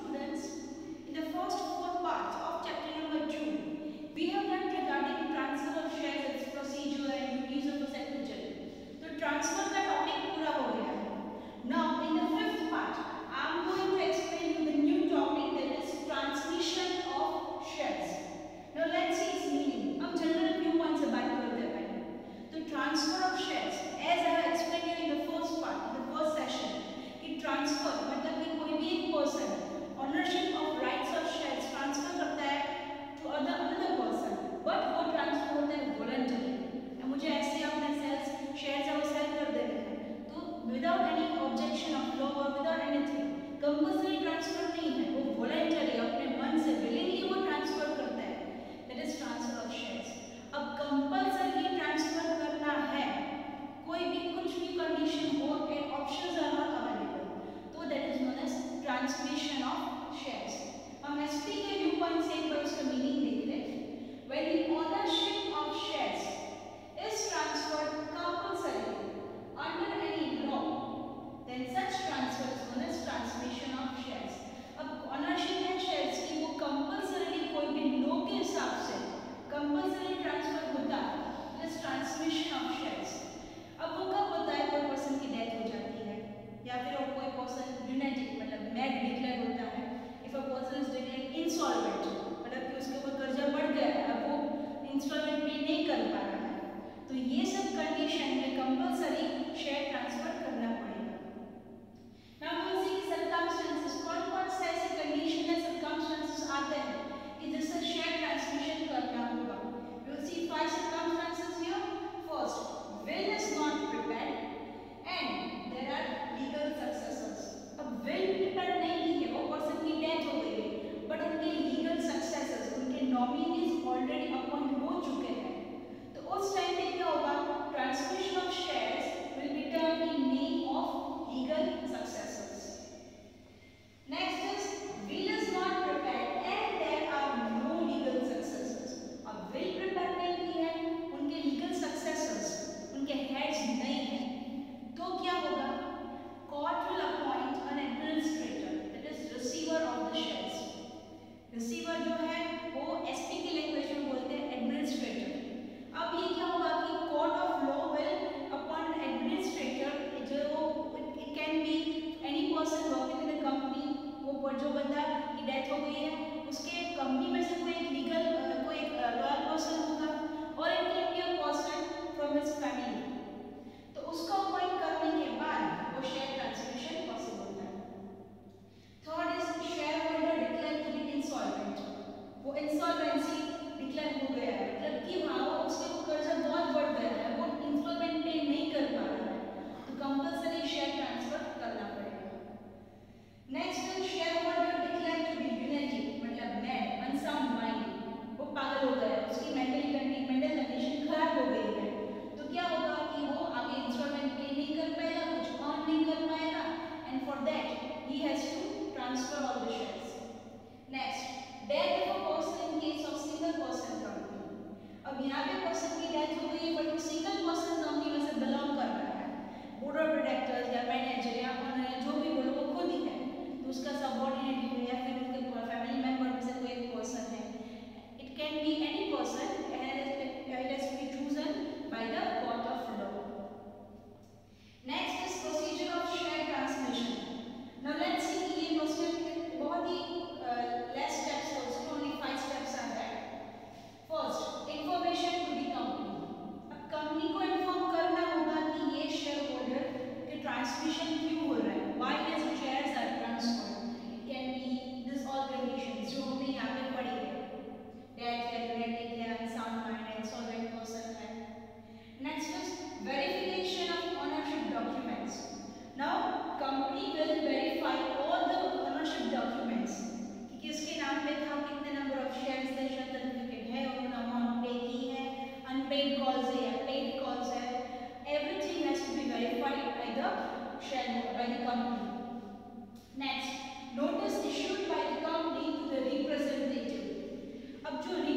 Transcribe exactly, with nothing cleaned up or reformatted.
students. In the first four parts of chapter number two, we have learned regarding transfer of shares, its procedure and duties of a secretary. So transfer का topic पूरा हो गया है. Now in the fifth part, I am going to explain you the new topic, that is transmission of shares. Now let's see its meaning. हम general view point से बात करते हैं पहले. तो transfer of shares, as I have explained you in the first part, in the first session, कि transfer मतलब कि कोई भी एक person ownership of rights of shares transfer करता है to other another person, but वो transfer होता है voluntarily. मुझे ऐसे अपने सेल्स शेयर्स और सेल कर देने हैं, तो without any objection of law or without anything, compulsory transfer नहीं है, वो voluntarily अपने मन से willingly वो transfer करता है, that is transfer of shares. अब compulsory transfer करना है, कोई भी कुछ भी condition हो, options are not available, तो that is known as transmission of shares. हम S P के व्यू पॉइंट से एक बार उसका मीनिंग देख लें. When the ownership of shares is transferred compulsorily under any law, then such transfer is known as transmission of shares. अब ownership है shares की, वो compulsorily कोई भी law के हिसाब से compulsory transfer होता है, this transmission of shares. अब वो कब होता है? कोई person की death हो जाती है, या फिर वो कोई person lunatic मतलब mad declare होता है. If a person is declared insolvent, मतलब कि उसके ऊपर कर्जा बढ़ गया है, अब वो इंस्टॉलमेंट पे नहीं कर पा रहा है, तो ये सब कंडीशन में कंपलसरी शेयर ट्रांसफर करना पड़ेगा. Now we will see circumstances, कौन-कौन से ऐसे कंडीशन या सर्कमस्टेंसेस आते हैं कि जिससे शेयर ट्रांसमिशन करना होगा. We will see five circumstances here. First, will is not prepared and there are legal successors. अब will prepared नहीं की है, वो पर्सन की डेथ हो गई है, बट उनके लीगल सक्सेसर्स, उनके नॉमिनीज ऑलरेडी अपॉइंट हो चुके हैं, तो उस टाइम पे क्या होगा? Transmission of shares will be done in name of legal successors. Next is will is not prepared and there are no legal successors. अब will prepare नहीं की है, उनके लीगल सक्सेसर्स, उनके हेड्स नहीं है, तो क्या होगा? Court will appoint an administrator, that is receiver of the shares. Receiver जो है वो एसपी की लैंग्वेज में बोलते हैं एडमिनिस्ट्रेटर. अब ये क्या होगा कि court of law will appoint administrator, जो it can be any person working in the company, वो जो बंदा की डेथ हो गई है उसके कंपनी में से कोई एक लीगल कोई एक लॉयल पर्सन होगा, और it can be a person from his family. तो उसको अपॉइंट करने के बाद वो शेयर ट्रांसमिशन पॉसिबल है. Third is share holder declare to be insolvent. वो इंसॉल्वेंसी डिक्लेयर हो गया है, मतलब कि वहाँ वो उसके ऊपर कर्जा बहुत बढ़ गया है, वो इंस्टॉलमेंट पे नहीं कर पा रहा है, तो कंपलसरी शेयर ट्रांसफर करना पड़ेगा. Next is share holder declare to be united, मतलब मैड, अनसाउंड माइंड, वो पागल हो गया है, उसकी मेंटली कंडीशन मेंटल कंडीशन खराब हो गई है, तो क्या होगा कि वो आगे इंस्टॉलमेंट पे नहीं कर पाएगा, कुछ अर्न नहीं कर पाएगा, and for that he has to transfer all the shares. Next, death of a person in case of single person company. अब यहाँ पे पर्सन की डेथ हो गई है, बट वो सिंगल पर्सन कंपनी में से बिलोंग कर रहा है, बोर्ड ऑफ डायरेक्टर्स या मैनेजर या ओनर या जो भी बोलो वो खुद ही है, तो उसका सबऑर्डिनेट है या फिर उनके फैमिली मेंबर में से कोई एक पर्सन है. It can be any person and it has to be chosen by the court of law. Next is procedure of share transmission. Now let's see कि ये प्रोसीजर बहुत ही less steps है, उसमें only five steps are there. First, information to the company. अब company को inform करना होगा कि ये शेयर होल्डर के ट्रांसमिशन क्यों हो रहा है, why his shares are transferred. It can be this all conditions जो हमने यहाँ पे पढ़ी है, डेथ है, lunatic है, unsound mind है, insolvent person है. Next is verification of ownership documents. Now, company will verify all the ownership documents कि किसके नाम पे था, कितने नंबर ऑफ शेयर्स थे, सर्टिफिकेट है, उन्होंने अमाउंट पे की है, अनपेड कॉल्स है या पेड कॉल्स है, everything has to be verified by the shareholder, by the company. Next, notice issued by the company to the representative. अब जो